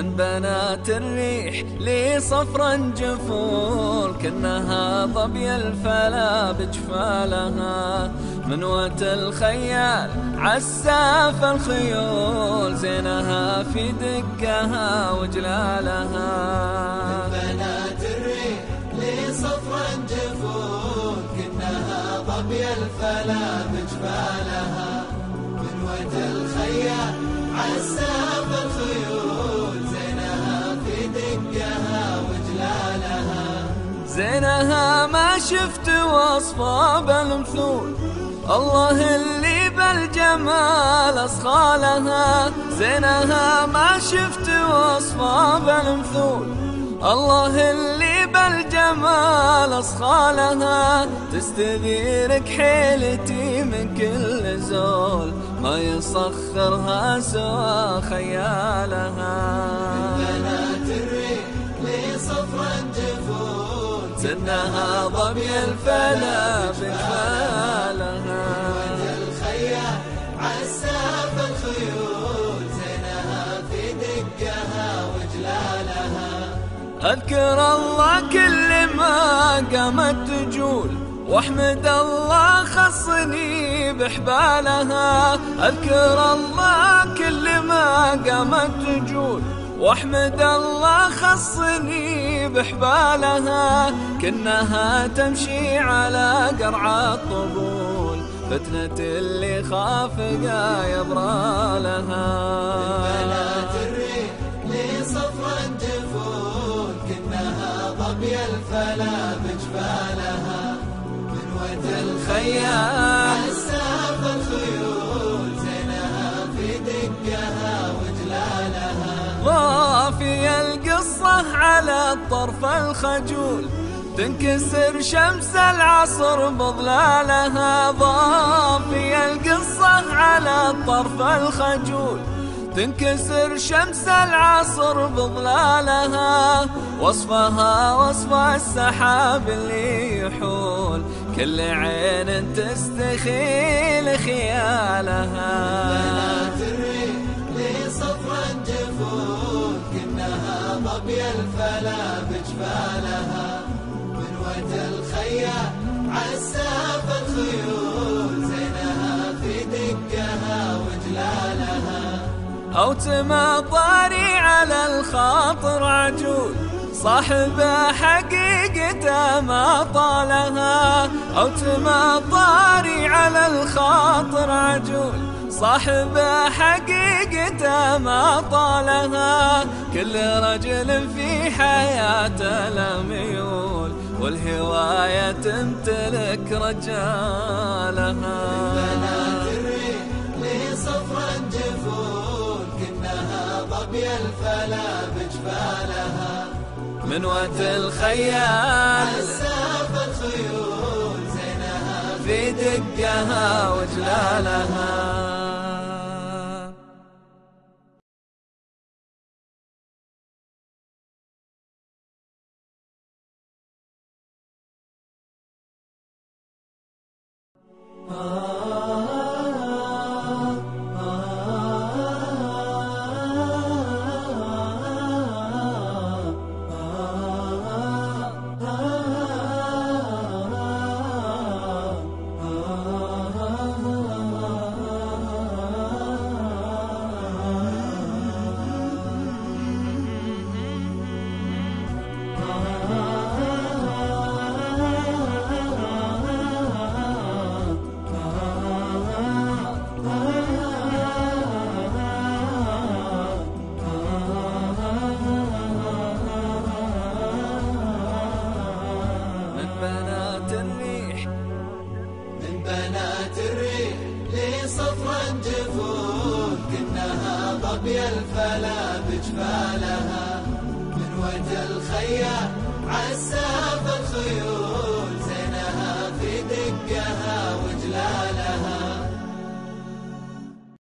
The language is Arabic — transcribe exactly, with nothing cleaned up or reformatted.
من بنات الريح لي صفرا جفول، كأنها ظبي الفلا بجفالها. منوة الخيال عساف الخيول، زينها في دقها وجلالها. من بنات الريح لي صفرا جفول، كأنها ظبي الفلا بجفالها. منوة الخيال عساف الخيول، زينها في دقها وجلالها. زينها ما شفت وصفها بالمثول، الله اللي بالجمال أصخى لها. زينها ما شفت وصفها بالمثول، الله اللي بالجمال أصخى لها. تستغيرك حيلتي من كل زول، ما يصخرها سوى خيالها. من بنات الريح لي صفرا جفول، سنها ظبي الفلا بجفالها. منوة الخيال عساف الخيول، زينها في دقها وجلالها. أذكر الله كل ما قامت تجول، واحمد الله خصني بحبالها. أذكر الله كل ما قامت تجول، واحمد الله خصني بحبالها. كأنها تمشي على قرع الطبول، فتنة اللي خافقا يبرى لها. من بنات الريح لي صفرا جفول، كأنها ظبي الفلا بجفالها. منوة الخيال عساف الخيول، زينها في دقها وجلالها. ضافي القصة على الطرف الخجول، تنكسر شمس العصر بظلالها. ضافي القصة على الطرف الخجول، تنكسر شمس العصر بظلالها. وصفها وصف السحاب اللي يحول، كل عين تستخيل خيالها. بنات الريح لي صفرا جفول، كأنها ظبي الفلا بجفالها. منوة الخيال عساف الخيول، زينها في دقها وجلالها. أو تمطري على الخاطر عجول، صاحب حقيقته ما طالها. أو تمطري على الخاطر عجول، صاحب حقيقته ما طالها. كل رجل في حياته لميول، والهواية تمتلك رجالها. بنات الريح لي صفرا جفول، كأنها ظبي الفلا بجفالها. منوة الخيال عساف الخيول، زينها في دقها وجلالها. من بنات الريح لي صفرا جفول، كأنها ظبي الفلا بجفالها. منوة الخيال عساف الخيول، زينها في دقها وجلالها.